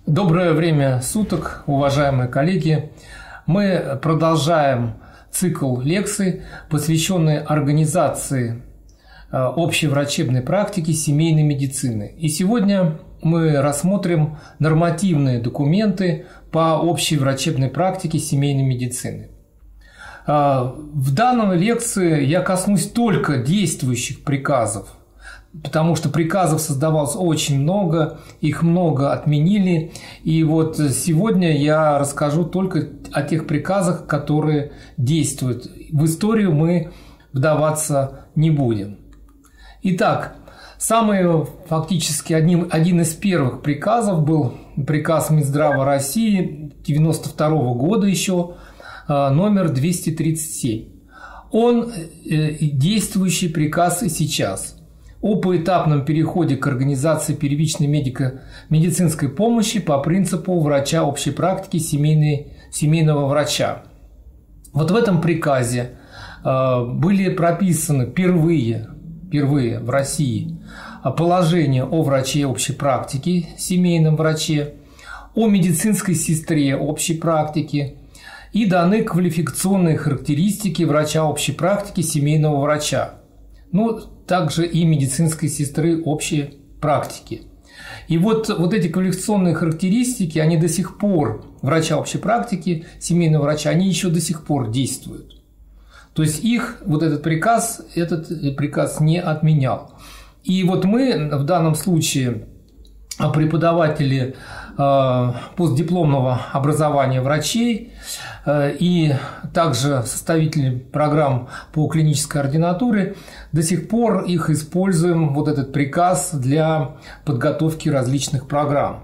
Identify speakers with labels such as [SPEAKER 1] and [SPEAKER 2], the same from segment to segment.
[SPEAKER 1] Доброе время суток, уважаемые коллеги. Мы продолжаем цикл лекций, посвященный организации общей врачебной практики семейной медицины. И сегодня мы рассмотрим нормативные документы по общей врачебной практике семейной медицины. В данной лекции я коснусь только действующих приказов, потому что приказов создавалось очень много, их много отменили. И вот сегодня я расскажу только о тех приказах, которые действуют. В историю мы вдаваться не будем. Итак, фактически один из первых приказов был приказ Минздрава России 1992 года еще, номер 237. Он действующий приказ и сейчас. О поэтапном переходе к организации первичной медицинской помощи по принципу врача общей практики семейного врача. Вот в этом приказе были прописаны впервые в России положения о враче общей практики, семейном враче, о медицинской сестре общей практики и даны квалификационные характеристики врача общей практики семейного врача. Также и медицинской сестры общей практики. И вот эти квалификационные характеристики, они до сих пор, врача общей практики, семейного врача, они еще до сих пор действуют. То есть этот приказ не отменял. И вот мы в данном случае преподаватели постдипломного образования врачей и также составители программ по клинической ординатуре до сих пор их используем, этот приказ, для подготовки различных программ.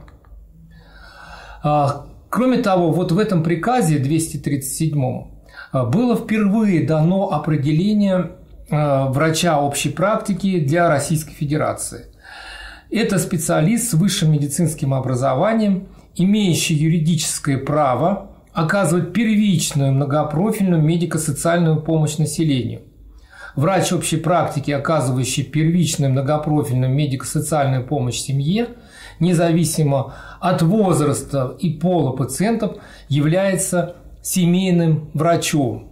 [SPEAKER 1] Кроме того, в этом приказе 237 было впервые дано определение врача общей практики для Российской Федерации. Это специалист с высшим медицинским образованием, имеющий юридическое право оказывать первичную многопрофильную медико-социальную помощь населению. Врач общей практики, оказывающий первичную многопрофильную медико-социальную помощь семье, независимо от возраста и пола пациентов, является семейным врачом.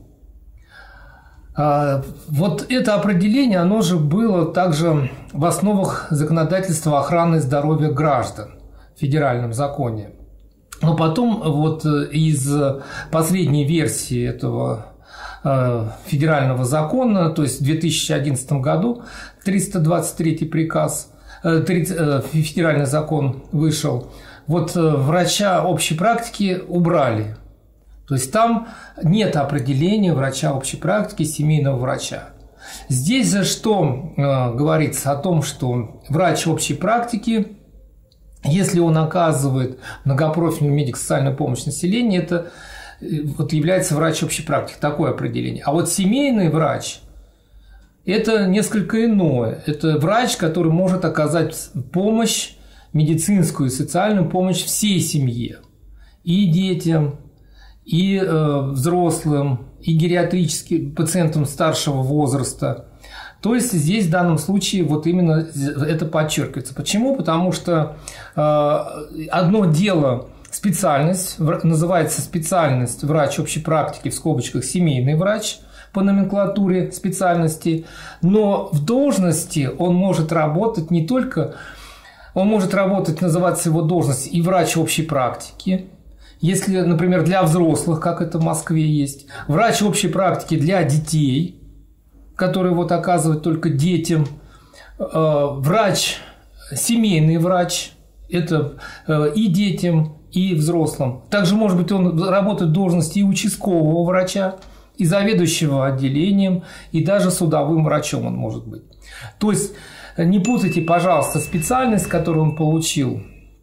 [SPEAKER 1] Это определение, оно же было также в основах законодательства охраны здоровья граждан в федеральном законе. Но потом из последней версии этого федерального закона, то есть в 2011 году 323 приказ, федеральный закон вышел, врача общей практики убрали. То есть там нет определения врача общей практики, семейного врача. Здесь же что говорится о том, что врач общей практики, если он оказывает многопрофильную медико-социальную помощь населению, это является врач общей практики, такое определение. А семейный врач – это несколько иное. Это врач, который может оказать помощь, медицинскую и социальную помощь всей семье, и детям, и взрослым, и гериатрическим пациентам старшего возраста. То есть здесь в данном случае именно это подчеркивается. Почему? Потому что одно дело специальность, называется специальность врач общей практики, в скобочках семейный врач по номенклатуре специальности, но в должности он может работать не только, он может работать, называется его должность, и врач общей практики. Если, например, для взрослых, как это в Москве есть, врач общей практики для детей, который оказывает только детям, врач, семейный врач, это и детям, и взрослым. Также, может быть, он работает в должности и участкового врача, и заведующего отделением, и даже судовым врачом он может быть. То есть не путайте, пожалуйста, специальность, которую он получил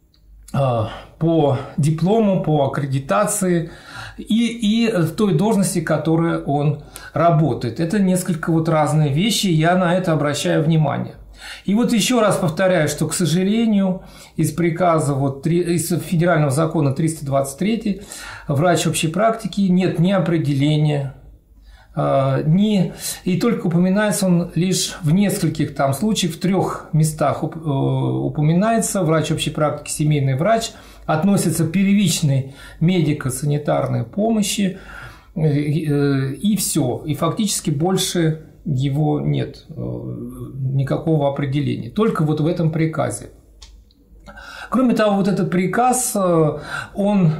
[SPEAKER 1] по диплому, по аккредитации и в той должности, в которой он работает. Это несколько разные вещи, я на это обращаю внимание. И еще раз повторяю, что, к сожалению, из приказа, из федерального закона 323 врач общей практики нет ни определения и только упоминается он лишь в нескольких там случаях, в 3 местах упоминается врач общей практики, семейный врач, относится к первичной медико-санитарной помощи, и все. И фактически больше его нет, никакого определения. Только вот в этом приказе. Кроме того, вот этот приказ, он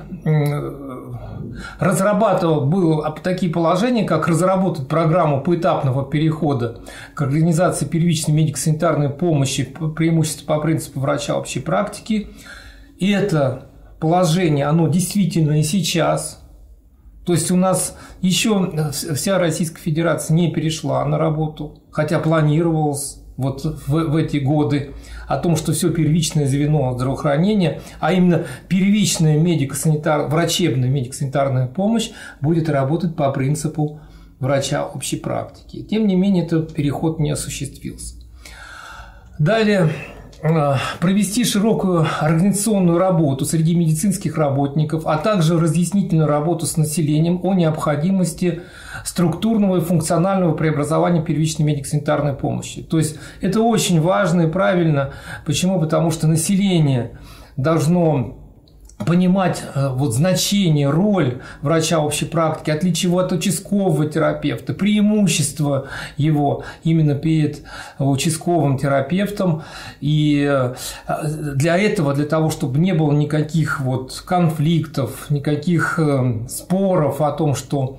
[SPEAKER 1] был такие положения, как разработать программу поэтапного перехода к организации первичной медико-санитарной помощи, преимущественно по принципу врача общей практики. И это положение, оно действительно и сейчас. То есть у нас еще вся Российская Федерация не перешла на работу, хотя планировалось вот в эти годы о том, что все первичное звено здравоохранения, а именно первичная врачебная медико-санитарная помощь будет работать по принципу врача общей практики. Тем не менее, этот переход не осуществился. Далее, провести широкую организационную работу среди медицинских работников, а также разъяснительную работу с населением о необходимости структурного и функционального преобразования первичной медико-санитарной помощи. То есть это очень важно и правильно. Почему? Потому что население должно понимать вот значение, роль врача общей практики, отличие его от участкового терапевта, преимущество его именно перед участковым терапевтом. И для того, чтобы не было никаких вот конфликтов, никаких споров о том, что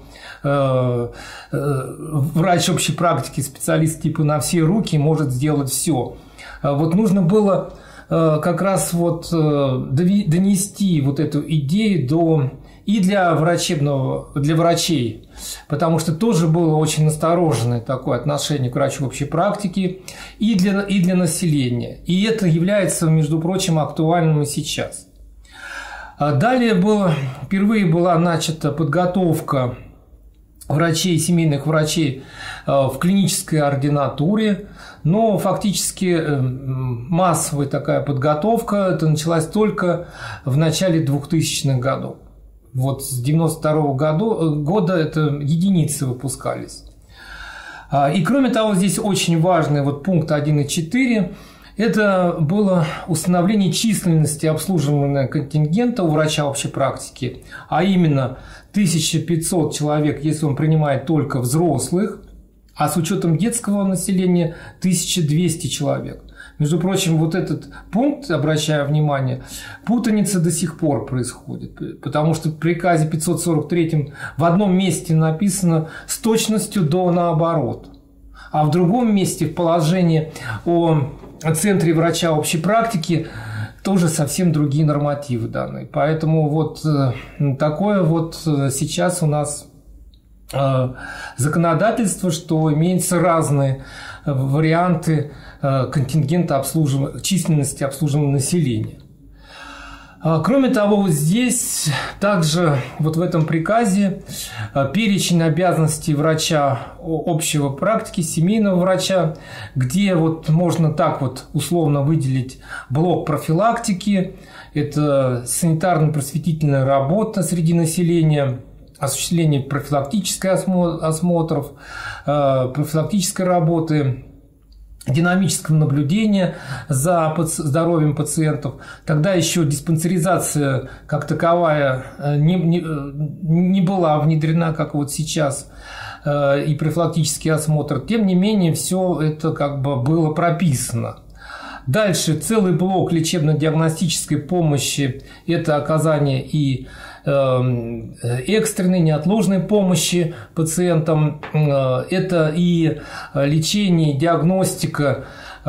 [SPEAKER 1] врач общей практики, специалист типа на все руки может сделать все. Вот нужно было как раз вот донести вот эту идею для врачей, потому что тоже было очень настороженное такое отношение к врачу общей практики и для населения. И это является, между прочим, актуальным и сейчас. Далее впервые была начата подготовка семейных врачей в клинической ординатуре, но фактически массовая такая подготовка началась только в начале 2000-х годов. Вот с 1992 года это единицы выпускались. И кроме того, здесь очень важный вот пункт 1.4 – это было установление численности обслуживаемого контингента у врача общей практики, а именно 1500 человек, если он принимает только взрослых, а с учетом детского населения 1200 человек. Между прочим, вот этот пункт, обращаю внимание, путаница до сих пор происходит, потому что в приказе 543 в одном месте написано с точностью до наоборот, а в другом месте в положении о центре врача общей практики тоже совсем другие нормативы даны. Поэтому вот такое вот сейчас у нас законодательство, что имеются разные варианты контингента численности обслуживаемого населения. Кроме того, вот здесь также вот в этом приказе перечень обязанностей врача общего практики, семейного врача, где вот можно так вот условно выделить блок профилактики, это санитарно-просветительная работа среди населения, осуществление профилактических осмотров, профилактической работы, динамического наблюдения за здоровьем пациентов. Тогда еще диспансеризация как таковая не была внедрена, как вот сейчас, и профилактический осмотр. Тем не менее, все это как бы было прописано. Дальше целый блок лечебно-диагностической помощи – это оказание и экстренной, неотложной помощи пациентам, это и лечение, диагностика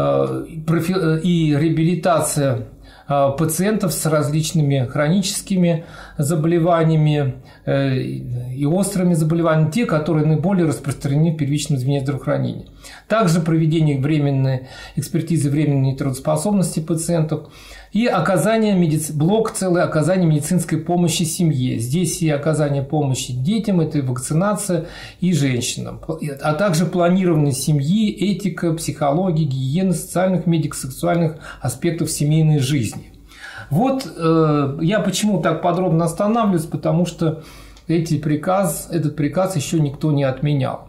[SPEAKER 1] и реабилитация пациентов с различными хроническими заболеваниями и острыми заболеваниями, те, которые наиболее распространены в первичном звене здравоохранения. Также проведение временной экспертизы временной нетрудоспособности пациентов и блок целый оказания медицинской помощи семье. Здесь и оказание помощи детям, это и вакцинация, и женщинам, а также планирование семьи, этика, психология, гигиена, социальных, медико-сексуальных аспектов семейной жизни. Вот я почему так подробно останавливаюсь, потому что этот приказ еще никто не отменял.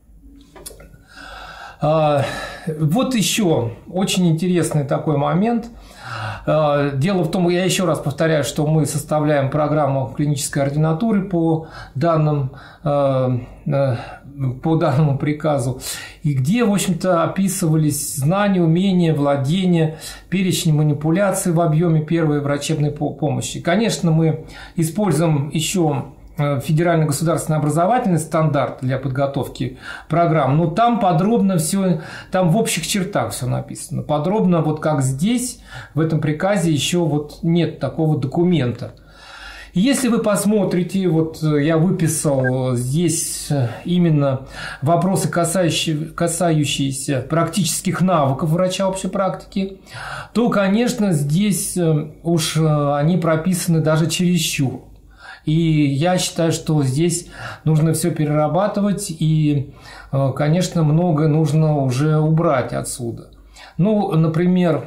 [SPEAKER 1] Вот еще очень интересный такой момент. Дело в том, я еще раз повторяю, что мы составляем программу клинической ординатуры по данному приказу, и где, в общем-то, описывались знания, умения, владения, перечень манипуляций в объеме первой врачебной помощи. Конечно, мы используем еще федеральный государственный образовательный стандарт для подготовки программ, но там подробно все, там в общих чертах все написано. Подробно, вот как здесь, в этом приказе еще вот нет такого документа. И если вы посмотрите, вот я выписал здесь именно вопросы, касающиеся практических навыков врача общей практики, то, конечно, здесь уж они прописаны даже чересчур. И я считаю, что здесь нужно все перерабатывать, и, конечно, многое нужно уже убрать отсюда. Ну, например,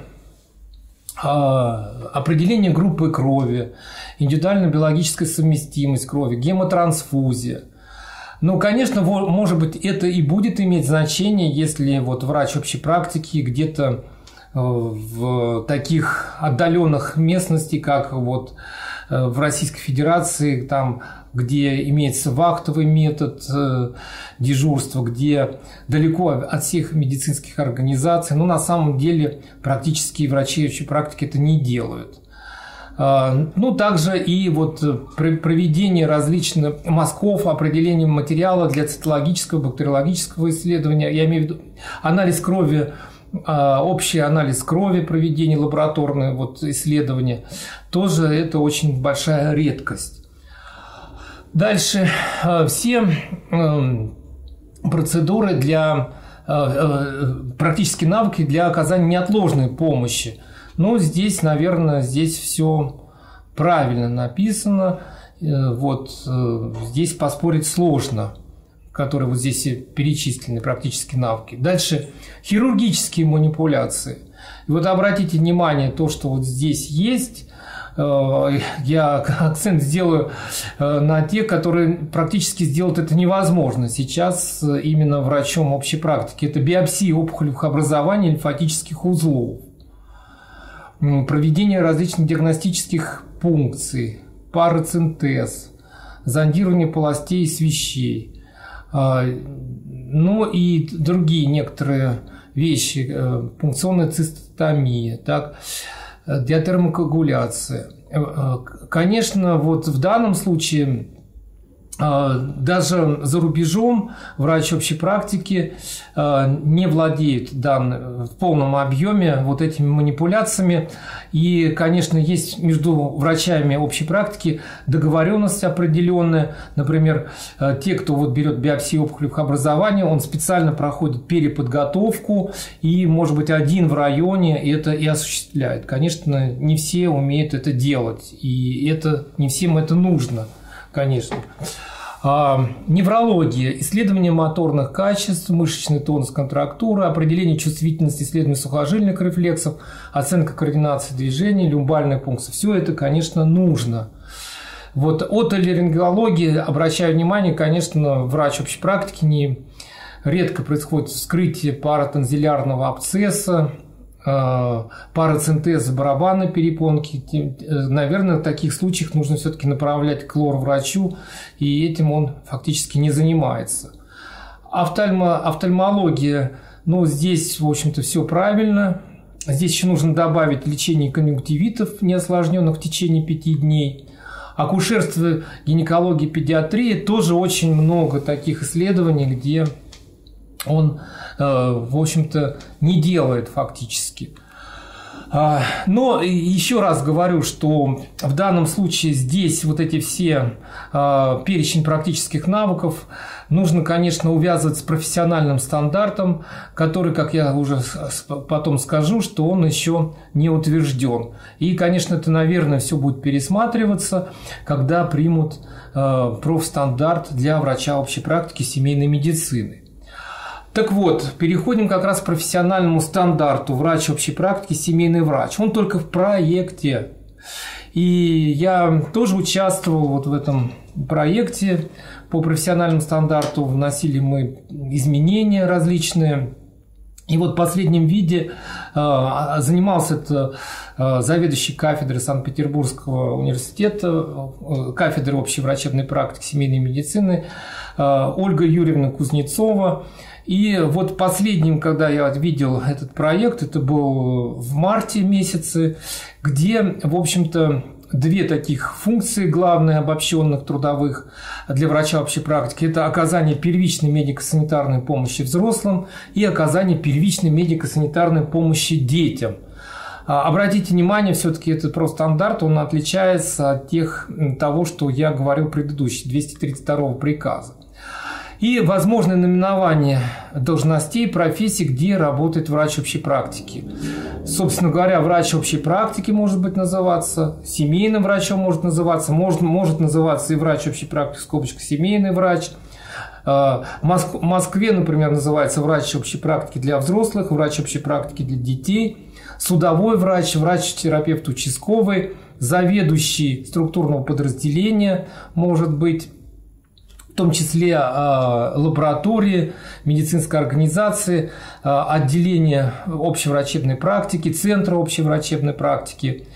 [SPEAKER 1] определение группы крови, индивидуальная биологическая совместимость крови, гемотрансфузия. Ну, конечно, может быть, это и будет иметь значение, если вот врач общей практики где-то в таких отдаленных местностях, как вот в Российской Федерации, там, где имеется вахтовый метод дежурства, где далеко от всех медицинских организаций, но на самом деле практически врачи общей практики это не делают. Ну, также и вот проведение различных мазков, определение материала для цитологического, бактериологического исследования, я имею в виду анализ крови, общий анализ крови, проведение лабораторного вот исследования, тоже это очень большая редкость. Дальше все процедуры для практические навыки для оказания неотложной помощи. Но здесь, наверное, здесь все правильно написано. Вот здесь поспорить сложно, которые вот здесь перечислены, практические навыки. Дальше хирургические манипуляции. И вот обратите внимание, то, что вот здесь есть, я акцент сделаю на тех, которые практически сделать это невозможно сейчас именно врачом общей практики. Это биопсия опухолевых образований лимфатических узлов, проведение различных диагностических пункций, парацентез, зондирование полостей и свищей, ну и другие некоторые вещи, пункционная цистотомия, так, диатермокоагуляция. Конечно, вот в данном случае даже за рубежом врач общей практики не владеет в полном объеме вот этими манипуляциями. И, конечно, есть между врачами общей практики договоренность определенная. Например, те, кто вот берет биопсию опухолевых образований, он специально проходит переподготовку, и, может быть, один в районе это и осуществляет. Конечно, не все умеют это делать, и не всем это нужно, конечно. Неврология, исследование моторных качеств, мышечный тонус, контрактура, определение чувствительности, исследование сухожильных рефлексов, оценка координации движений, люмбальная пункция. Все это, конечно, нужно. Вот отоларингология, обращаю внимание, конечно, врач общей практики редко происходит вскрытие паратонзиллярного абсцесса, парацентез барабанной перепонки. Наверное, в таких случаях нужно все-таки направлять к лор-врачу, и этим он фактически не занимается. Офтальмология, ну, здесь, в общем-то, все правильно. Здесь еще нужно добавить лечение конъюнктивитов, неосложненных в течение 5 дней. Акушерство, гинекология, педиатрия, тоже очень много таких исследований, где он, в общем-то, не делает фактически. Но еще раз говорю, что в данном случае здесь вот эти все перечень практических навыков нужно, конечно, увязывать с профессиональным стандартом, который, как я уже потом скажу, что он еще не утвержден. И, конечно, это, наверное, все будет пересматриваться, когда примут профстандарт для врача общей практики семейной медицины. Так вот, переходим как раз к профессиональному стандарту врач общей практики, семейный врач. Он только в проекте. И я тоже участвовал вот в этом проекте по профессиональному стандарту, вносили мы изменения различные. И вот в последнем виде занимался это заведующий кафедрой Санкт-Петербургского университета, кафедры общей врачебной практики семейной медицины Ольга Юрьевна Кузнецова. И вот последним, когда я видел этот проект, это был в марте месяце, где, в общем-то, две таких функции главные обобщенных трудовых для врача общей практики – это оказание первичной медико-санитарной помощи взрослым и оказание первичной медико-санитарной помощи детям. Обратите внимание, все-таки этот профстандарт, он отличается от того, что я говорил предыдущий, 232 приказа. И возможное наименование должностей, профессий, где работает врач общей практики. Собственно говоря, врач общей практики может быть называться, семейным врачом может называться, может называться и врач общей практики, скобочка, семейный врач. В Москве, например, называется врач общей практики для взрослых, врач общей практики для детей, судовой врач, врач-терапевт участковый, заведующий структурного подразделения может быть, в том числе лаборатории, медицинской организации, отделения общеврачебной практики, центра общеврачебной практики.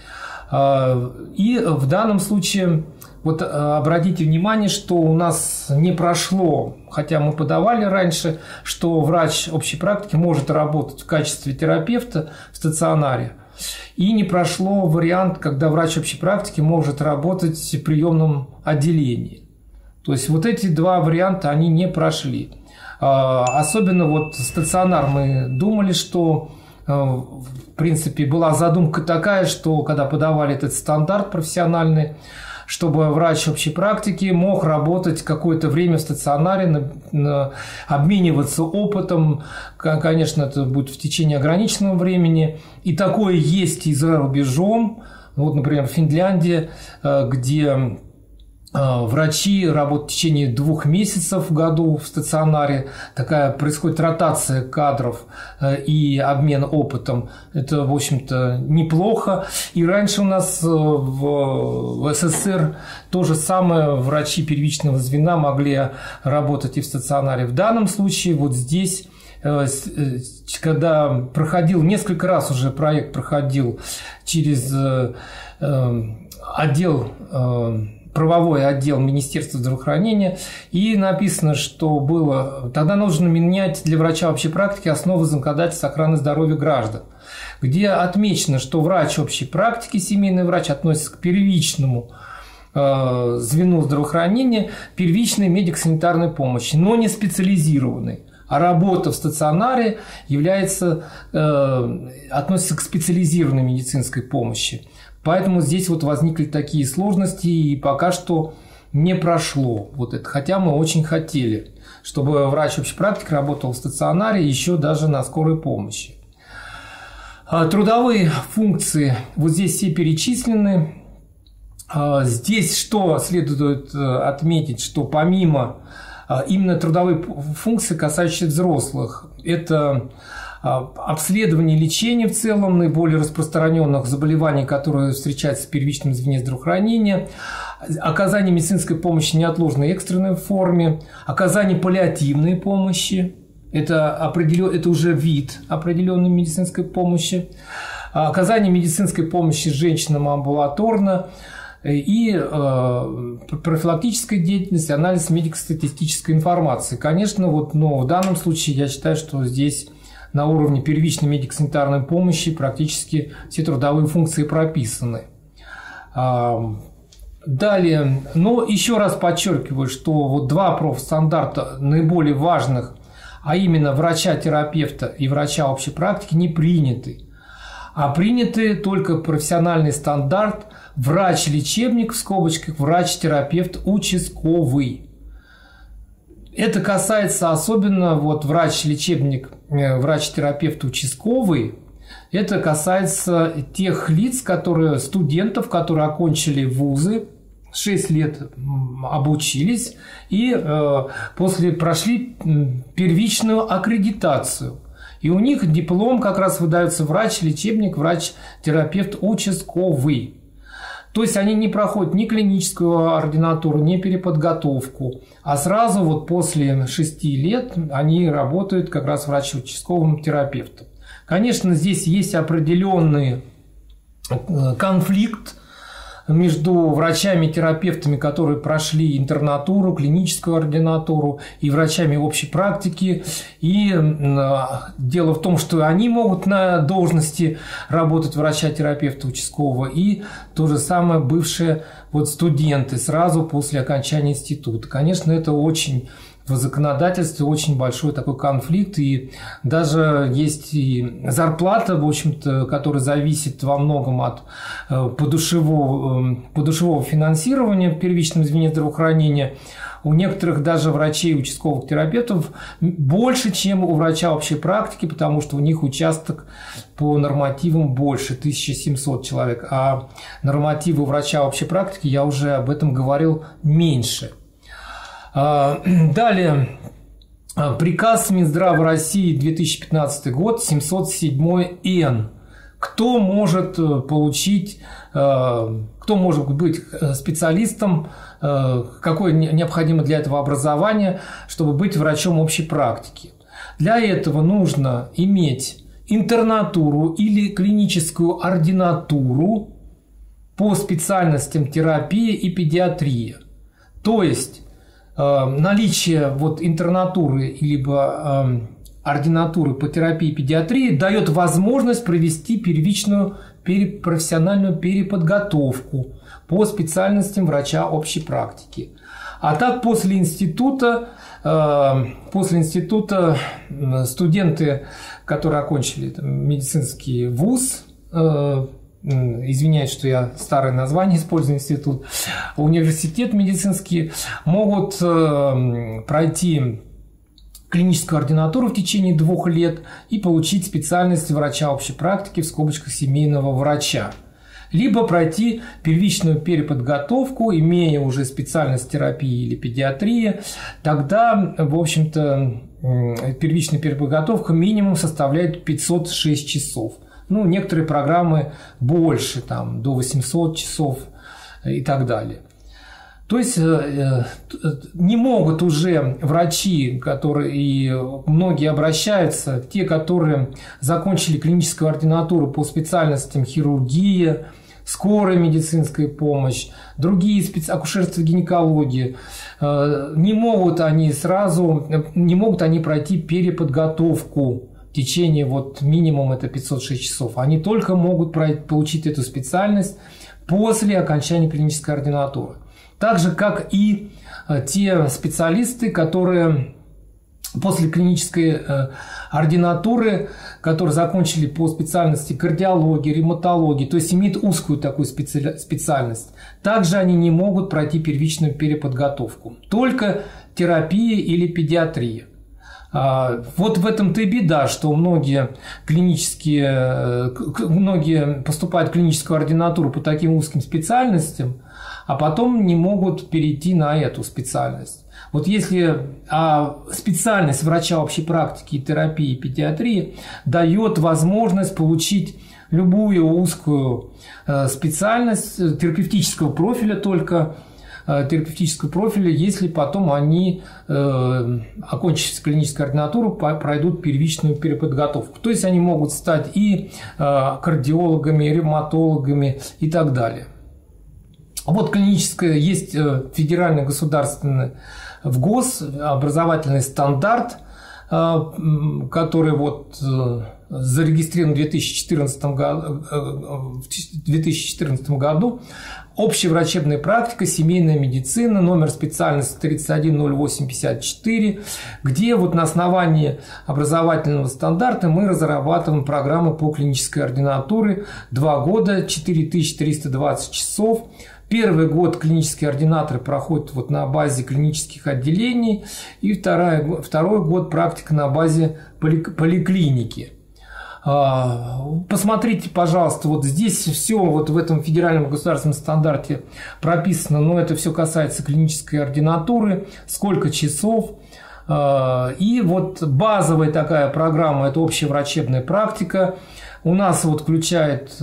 [SPEAKER 1] И в данном случае, вот обратите внимание, что у нас не прошло, хотя мы подавали раньше, что врач общей практики может работать в качестве терапевта в стационаре. И не прошло вариант, когда врач общей практики может работать в приемном отделении. То есть вот эти два варианта, они не прошли. Особенно вот стационар мы думали, что в принципе была задумка такая, что когда подавали этот стандарт профессиональный, чтобы врач общей практики мог работать какое-то время в стационаре, обмениваться опытом. Конечно, это будет в течение ограниченного времени. И такое есть и за рубежом. Вот, например, в Финляндии, где врачи работают в течение 2 месяцев в году в стационаре. Такая происходит ротация кадров и обмен опытом. Это, в общем-то, неплохо. И раньше у нас в СССР то же самое. Врачи первичного звена могли работать и в стационаре. В данном случае вот здесь, когда проходил, несколько раз уже проект проходил через отдел правовой отдел Министерства здравоохранения, и написано, что было, тогда нужно менять для врача общей практики основы законодательства охраны здоровья граждан, где отмечено, что врач общей практики, семейный врач, относится к первичному звену здравоохранения, первичной медико-санитарной помощи, но не специализированной. А работа в стационаре относится к специализированной медицинской помощи. Поэтому здесь вот возникли такие сложности, и пока что не прошло вот это. Хотя мы очень хотели, чтобы врач общей практики работал в стационаре, еще даже на скорой помощи. Трудовые функции вот здесь все перечислены. Здесь что следует отметить, что помимо именно трудовых функций, касающихся взрослых, это обследование и лечение в целом наиболее распространенных заболеваний, которые встречаются в первичном звене здравоохранения, оказание медицинской помощи в неотложной экстренной форме, оказание паллиативной помощи, это уже вид определенной медицинской помощи, оказание медицинской помощи женщинам амбулаторно и профилактическая деятельность, анализ медико-статистической информации. Конечно, но в данном случае я считаю, что здесь на уровне первичной медико-санитарной помощи практически все трудовые функции прописаны. Далее, но еще раз подчеркиваю, что вот 2 профстандарта наиболее важных, а именно врача-терапевта и врача общей практики, не приняты. А приняты только профессиональный стандарт врач-лечебник, в скобочках, врач-терапевт участковый. Это касается особенно вот врач-лечебник, врач-терапевт участковый. Это касается тех лиц, студентов, которые окончили вузы, 6 лет обучились и прошли первичную аккредитацию. И у них диплом как раз выдается врач-лечебник, врач-терапевт участковый. То есть они не проходят ни клиническую ординатуру, ни переподготовку, а сразу вот после 6 лет они работают как раз врачом-участковым терапевтом. Конечно, здесь есть определенный конфликт между врачами-терапевтами, которые прошли интернатуру, клиническую ординатуру, и врачами общей практики. И дело в том, что они могут на должности работать врача-терапевта участкового, и то же самое бывшие вот студенты сразу после окончания института. Конечно, это очень в законодательстве очень большой такой конфликт, и даже есть и зарплата, в общем-то, которая зависит во многом от подушевого финансирования в первичном звене здравоохранения. У некоторых даже врачей, участковых терапевтов больше, чем у врача общей практики, потому что у них участок по нормативам больше, 1700 человек, а нормативы врача общей практики, я уже об этом говорил, меньше. Далее, приказ Минздрава России 2015 год, 707-Н. Кто может получить, кто может быть специалистом, какое необходимо для этого образование, чтобы быть врачом общей практики? Для этого нужно иметь интернатуру или клиническую ординатуру по специальностям терапия и педиатрия. То есть наличие вот интернатуры либо ординатуры по терапии и педиатрии дает возможность провести первичную профессиональную переподготовку по специальностям врача общей практики. А так после института студенты, которые окончили медицинский вуз, извиняюсь, что я старое название использую, институт, университет медицинский, могут пройти клиническую ординатуру в течение 2 лет и получить специальность врача общей практики в скобочках семейного врача. Либо пройти первичную переподготовку, имея уже специальность терапии или педиатрии, тогда, в общем-то, первичная переподготовка минимум составляет 506 часов. Ну, некоторые программы больше, там, до 800 часов и так далее. То есть не могут уже врачи, которые и многие обращаются, те, которые закончили клиническую ординатуру по специальностям хирургия, скорая медицинская помощь, другие акушерство, гинекология, не могут они пройти переподготовку. В течение вот минимум это 506 часов. Они только могут получить эту специальность после окончания клинической ординатуры. Так же, как и те специалисты, которые после клинической ординатуры, которые закончили по специальности кардиологии, ревматологии, то есть имеют узкую такую специальность, также они не могут пройти первичную переподготовку. Только терапия или педиатрия. Вот в этом-то и беда, что многие поступают в клиническую ординатуру по таким узким специальностям, а потом не могут перейти на эту специальность. Вот если специальность врача общей практики, терапии и педиатрии дает возможность получить любую узкую специальность терапевтического профиля только, если потом они, окончив клиническую ординатуру, пройдут первичную переподготовку. То есть они могут стать и кардиологами, и ревматологами и так далее. Вот клиническое, есть федеральный государственный ВГОС, образовательный стандарт, который вот зарегистрирован в 2014 году. Общая врачебная практика, семейная медицина, номер специальности 310854, где вот на основании образовательного стандарта мы разрабатываем программы по клинической ординатуре 2 года, 4320 часов. Первый год клинические ординаторы проходят вот на базе клинических отделений, и второй год практика на базе поликлиники. Посмотрите, пожалуйста, вот здесь все вот в этом федеральном государственном стандарте прописано, но это все касается клинической ординатуры, сколько часов. И вот базовая такая программа – это общая врачебная практика, у нас вот включает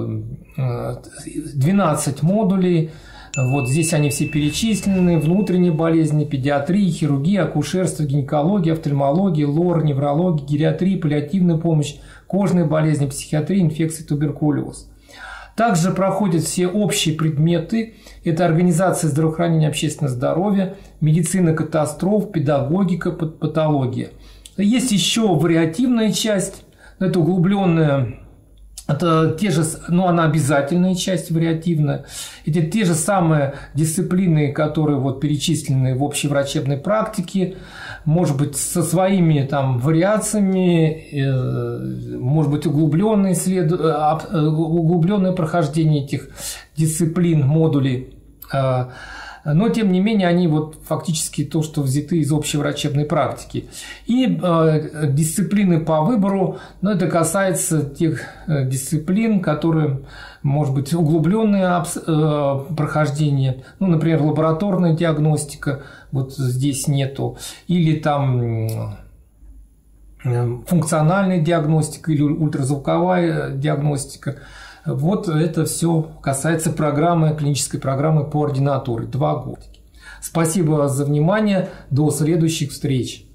[SPEAKER 1] 12 модулей. Вот здесь они все перечислены: внутренние болезни, педиатрия, хирургия, акушерство, гинекология, офтальмология, лор, неврология, гериатрия, паллиативная помощь, кожные болезни, психиатрия, инфекции, туберкулез. Также проходят все общие предметы. Это организация здравоохранения, общественное здоровье, медицина катастроф, педагогика, патология. Есть еще вариативная часть, это углубленная. Это те же, она обязательная часть, вариативная. Это те же самые дисциплины, которые вот перечислены в общеврачебной практике, может быть, со своими там вариациями, может быть, углубленное прохождение этих дисциплин, модулей. Но, тем не менее, они вот фактически то, что взяты из общеврачебной практики. И дисциплины по выбору, это касается тех дисциплин, которые, может быть, углубленное прохождение, например, лабораторная диагностика, вот здесь нету, или там функциональная диагностика, или ультразвуковая диагностика. Вот это все касается клинической программы по ординатуре 2 года. Спасибо за внимание. До следующих встреч.